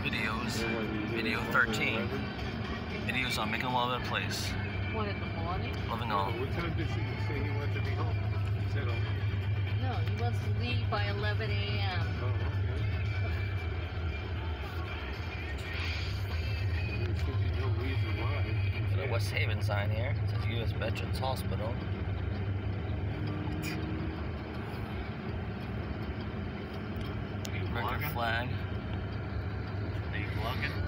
videos. Video 13. Videos on making love at a place. What, in the morning? Loving all. What time did he say he wanted to be home? He said home. No, he wants to leave by 11 a.m. Oh, okay. There should be no reason why. Got a West Haven sign here. It says U.S. Veterans Hospital. American flag. Are you vlogging?